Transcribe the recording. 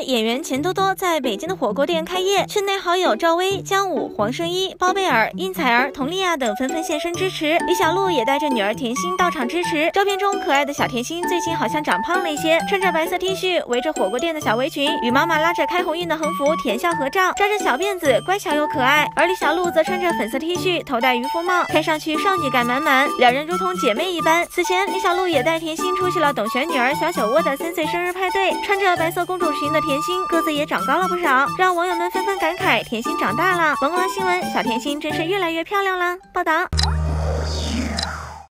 演员钱多多在北京的火锅店开业，圈内好友赵薇、姜武、黄圣依、包贝尔、殷彩儿、佟丽娅等纷纷现身支持。李小璐也带着女儿甜心到场支持。照片中可爱的小甜心最近好像长胖了一些，穿着白色 T 恤，围着火锅店的小围裙，与妈妈拉着开鸿运的横幅甜笑合照，扎着小辫子，乖巧又可爱。而李小璐则穿着粉色 T 恤，头戴渔夫帽，看上去少女感满满，两人如同姐妹一般。此前，李小璐也带甜心出席了董璇女儿小酒窝的3岁生日派对，穿着白色公主裙的甜心个子也长高了不少，让网友们纷纷感慨甜心长大了。萌萌新闻，小甜心真是越来越漂亮了。报道。